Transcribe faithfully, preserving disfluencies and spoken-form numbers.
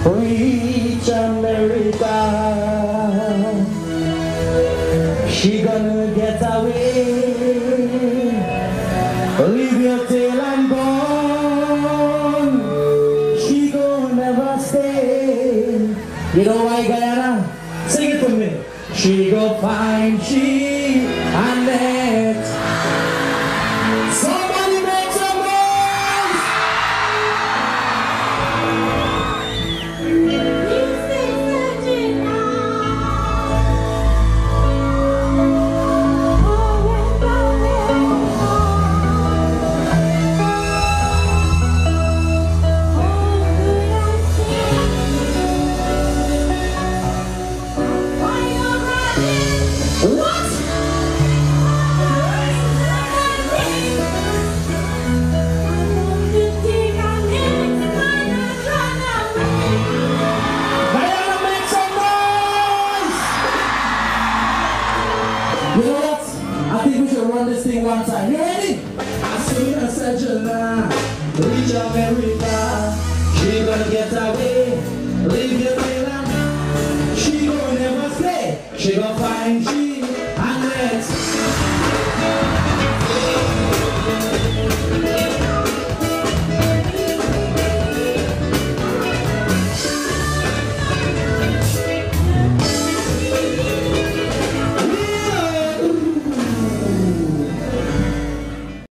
reach America. She gonna get away, leave you till I'm gone. She gonna never stay. You know why, Guyana? Sing it for me. She go find she and it. Somebody make some noise. What? You know what? I think we should run this thing one time. You ready? As soon as Angela reach America, she gonna get away, leave your island. She gonna never stay. She gonna find she.